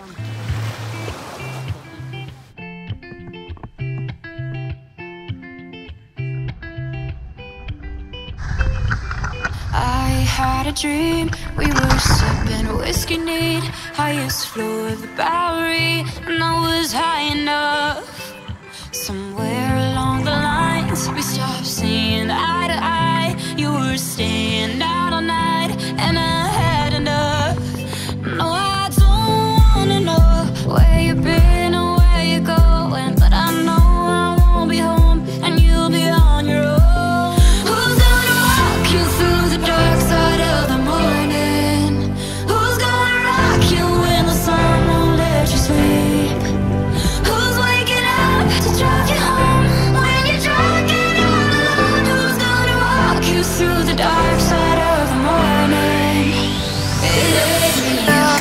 I had a dream, we were sipping whiskey neat, highest floor of the Bowery, and I was high enough. Somewhere along the lines, we stopped seeing eye to eye. You were staying out all night, and I had enough. No, I don't wanna know where you've been or where you're going, but I know I won't be home, and you'll be on your own. Who's gonna walk you through the dark side of the morning? Who's gonna rock you when the sun won't let you sleep? Who's waking up to drive you home when you're drunk and all alone? Who's gonna walk you through the dark side of the morning? It ain't me.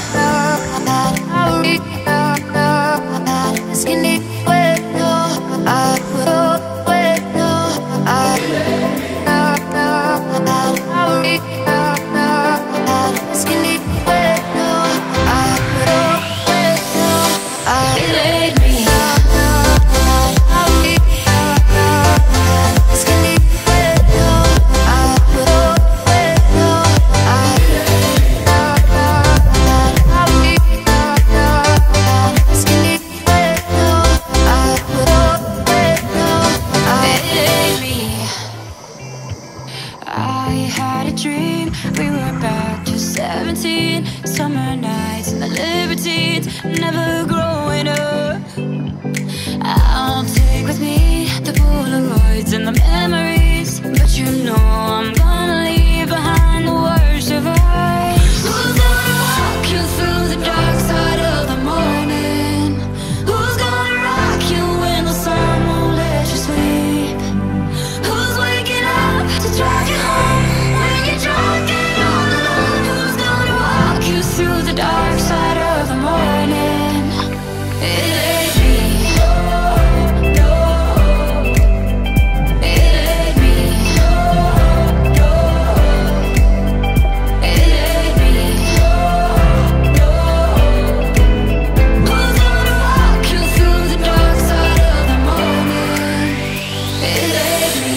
I had a dream, we were back to 17, summer nights and the libertines, never growing up. I'll take with me the Polaroids and the memories, but you know I'm gonna leave behind the worst of us. Who's gonna walk you through the dark side of the morning? Who's gonna rock you when the sun won't let you sleep? Who's waking up to drive you home when you're drunk and all alone? Who's gonna walk you through the dark side of the morning? It ain't me. No, it ain't me. No, it ain't me. No, who's gonna walk you through the dark side of the morning? It ain't me.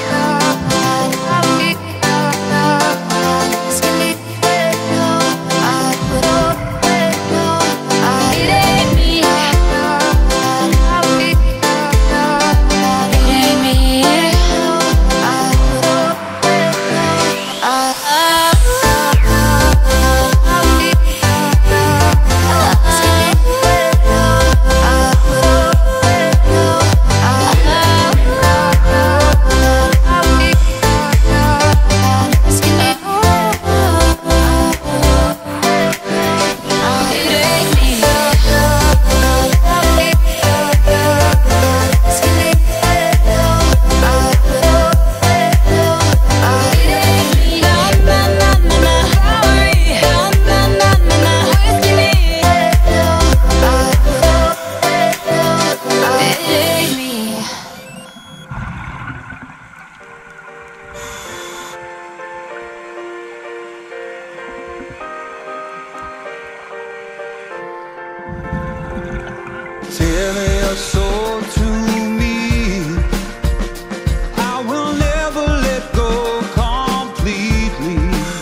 Tell your soul to me, I will never let go completely.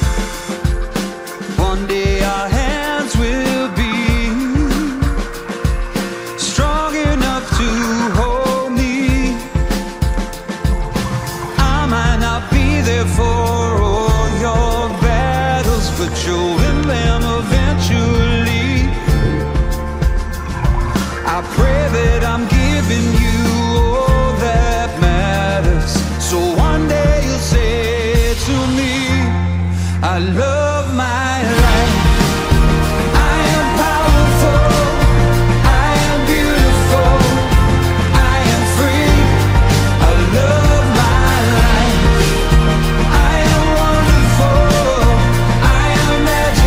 One day our hands will be strong enough to hold me. I might not be there for all your battles, but you'll win them eventually. I pray that I'm giving you all that matters, so one day you'll say to me, I love my life. I am powerful, I am beautiful, I am free. I love my life. I am wonderful, I am magical.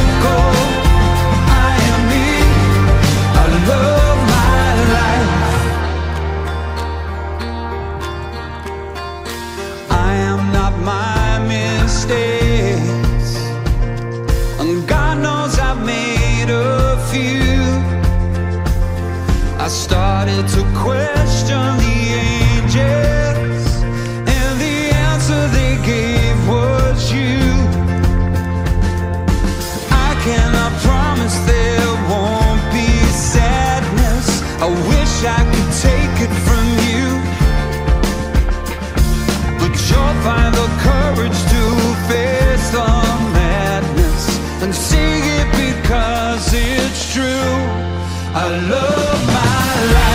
I started to question the angels, and the answer they gave was you. I cannot promise there won't be sadness. I wish I could take it from you, but you'll find the courage to face the madness and say it because it's true. I love my life.